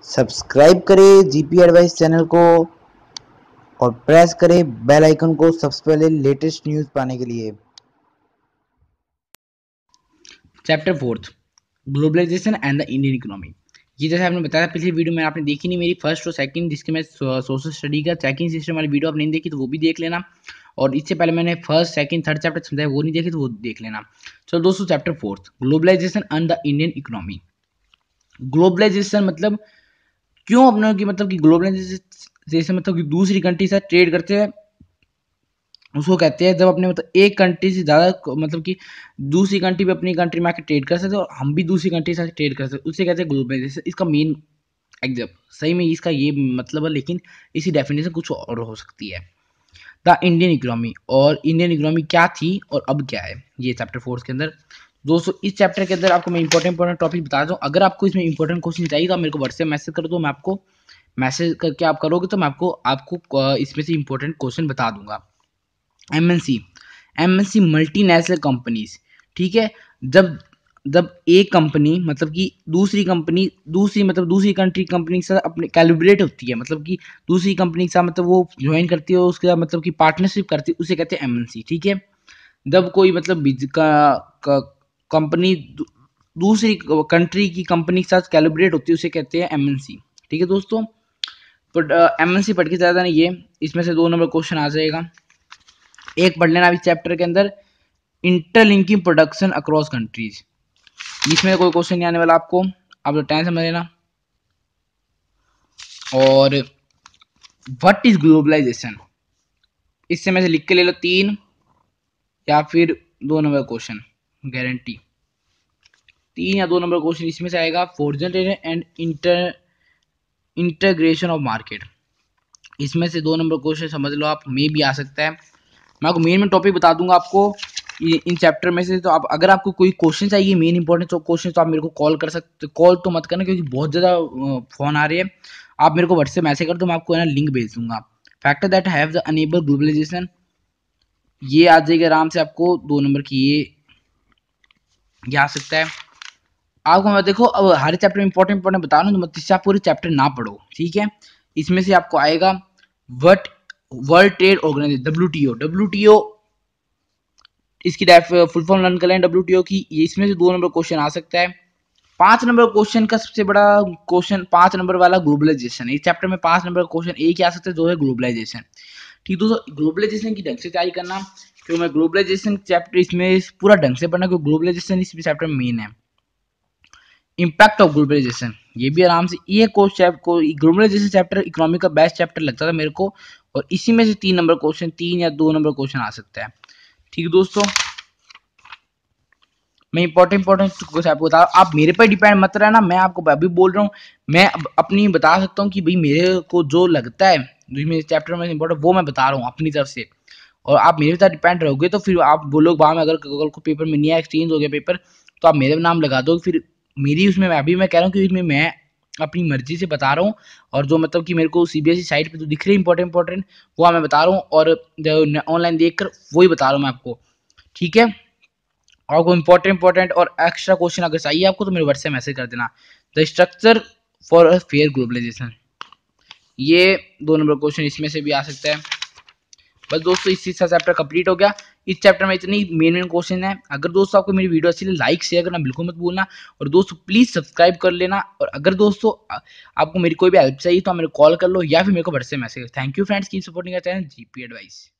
Subscribe करें GP advice channel को और प्रेस करें बेल आइकन को सबसे पहले लेटेस्ट न्यूज़ पाने के लिए। Chapter 4 globalisation and the Indian economy. ये जैसे आपने बताया पिछली वीडियो में आपने देखी नहीं मेरी फर्स्ट और सेकंड, जिसके मैं सोशल स्टडी का चेकिंग सिस्टम वाली वीडियो आपने नहीं देखी तो वो भी देख लेना, और इससे पहले मैंने फर्स्ट सेकंड थर्ड चैप्टर समझाया वो नहीं देखे तो वो देख लेना। चलो दोस्तों, chapter 4 globalisation and the Indian economy. Globalisation मतलब क्यों अपने की मतलब कि ग्लोबलाइजेशन मतलब कि दूसरी कंट्री से ट्रेड करते हैं, उसको कहते हैं जब अपने मतलब एक कंट्री से ज़्यादा मतलब कि दूसरी कंट्री पे अपनी कंट्री में आकर ट्रेड कर सकते हैं और हम भी दूसरी कंट्री से ट्रेड कर सकते हैं, उसे कहते हैं ग्लोबलाइजेशन। इसका मेन एग्जाम सही में इसका ये मतलब है, लेकिन इसी डेफिनेशन कुछ और हो सकती है। द इंडियन इकोनॉमी, और इंडियन इकोनॉमी क्या थी और अब क्या है, ये चैप्टर 4 के अंदर। दोस्तों इस चैप्टर के अंदर आपको मैं इंपॉर्टेंट टॉपिक बता दूँ। अगर आपको इसमें इंपॉर्टेंट क्वेश्चन चाहिए तो आप मेरे को व्हाट्सएप मैसेज कर दो, मैं आपको मैसेज करके आप करोगे तो मैं आपको इसमें से इंपॉर्टेंट क्वेश्चन बता दूंगा। एमएनसी मल्टीनेशनल कंपनीज, ठीक है। जब जब एक कंपनी मतलब कि दूसरी कंपनी दूसरी कंट्री कंपनी के साथ अपने कैलिब्रेट होती है, मतलब कि दूसरी कंपनी के साथ मतलब वो ज्वाइन करती है, उसके साथ मतलब कि पार्टनरशिप करती है, उसे कहते हैं एमएनसी, ठीक है। जब कोई मतलब कंपनी दूसरी कंट्री की कंपनी के साथ कैलिब्रेट होती है उसे कहते हैं एमएनसी, ठीक है दोस्तों। तो एमएनसी पढ़ के ज़्यादा नहीं, ये इसमें से 2 नंबर क्वेश्चन आ जाएगा। एक पढ़ लेना अभी चैप्टर के अंदर, इंटरलिंकिंग प्रोडक्शन अक्रॉस कंट्रीज। इसमें कोई क्वेश्चन नहीं आने वाला आपको, आप तो टेंशन समझ लेना। और व्हाट इज ग्लोबलाइजेशन, इससे में से लिख के ले लो 3 या फिर 2 नंबर क्वेश्चन, गारंटी 3 या 2 नंबर क्वेश्चन इसमें से आएगा। Foreign and integration of market, इसमें से 2 नंबर क्वेश्चन समझ लो आप, मे भी आ सकता है। मैं आपको मेन टॉपिक बता दूंगा आपको इन चैप्टर में से। तो आप अगर आपको कोई क्वेश्चन चाहिए मेन इंपॉर्टेंट क्वेश्चन तो आप मेरे को कॉल कर सकते, कॉल तो मत करना क्योंकि बहुत ज़्यादा फोन आ रही है। आप मेरे को व्हाट्सएप मैसेज कर दो, मैं आपको है ना लिंक भेज दूंगा। Factor that have the enable globalisation, ये आ जाएगा आराम से आपको 2 नंबर की, ये आ सकता है आपको। मैं देखो अब हर चैप्टर में इंपॉर्टेंट बता रहा हूँ, मतलब इससे आप पूरे चैप्टर ना पढ़ो, ठीक है। इसमें से आपको आएगा what World Trade Organisation, WTO इसकी फुल फॉर्म लर्न कर लें डब्ल्यूटीओ की। इसमें से 2 नंबर क्वेश्चन आ सकता है। 5 नंबर क्वेश्चन का सबसे बड़ा क्वेश्चन 5 नंबर वाला ग्लोबलाइजेशन, इस चैप्टर में 5 नंबर क्वेश्चन एक ही आ सकता है जो है ग्लोबलाइजेशन, ठीक दोस्तों। ग्लोबलाइजेशन की ढंग से तैयारी करना, क्योंकि मैं ग्लोबलाइजेशन चैप्टर इसमें पूरा ढंग से पढ़ना, क्योंकि ग्लोबलाइजेशन इस चैप्टर में मेन है। इम्पैक्ट ऑफ ग्लोबलाइजेशन, ये भी आराम से, ये ग्लोबलाइजेशन चैप्टर इकोनॉमी का बेस्ट चैप्टर लगता था मेरे को, और इसी में से 3 नंबर क्वेश्चन 3 या 2 नंबर क्वेश्चन आ सकता है, ठीक है दोस्तों। मैं इंपॉर्टेंट आपको बता, आप मेरे पर डिपेंड मत रहना, मैं आपको अभी बोल रहा हूँ, मैं अपनी बता सकता हूँ कि भाई मेरे को जो लगता है मेरे चैप्टर में इंपॉर्टेंट वो मैं बता रहा हूँ अपनी तरफ से, और आप मेरे साथ डिपेंड रहोगे तो फिर आप बोलोगे बाद में अगर कल को पेपर में नहीं आया, एक्सचेंज हो गया पेपर, तो आप मेरे नाम लगा दो, फिर मेरी उसमें मैं कह रहा हूँ कि इसमें मैं अपनी मर्जी से बता रहा हूँ, और जो मतलब कि मेरे को सीबीएसई साइट पे जो दिख रहे हैं इंपॉर्टेंट वो मैं बता रहा हूँ, और ऑनलाइन देख कर वही बता रहा हूँ मैं आपको, ठीक है। आपको इंपॉर्टेंट और एक्स्ट्रा क्वेश्चन अगर चाहिए आपको तो मेरे व्हाट्सएप मैसेज कर देना। The structure for a fair globalisation, ये 2 नंबर क्वेश्चन इसमें से भी आ सकता है। बस दोस्तों इसी से चैप्टर कंप्लीट हो गया। इस चैप्टर में इतनी मेन क्वेश्चन है। अगर दोस्तों आपको मेरी वीडियो अच्छी लगे लाइक शेयर करना बिल्कुल मत भूलना, और दोस्तों प्लीज सब्सक्राइब कर लेना। और अगर दोस्तों आपको मेरी कोई भी हेल्प चाहिए तो आप मेरे को कॉल कर लो या फिर मेरे को WhatsApp message. Thank you friends, keep supporting our channel GP advice.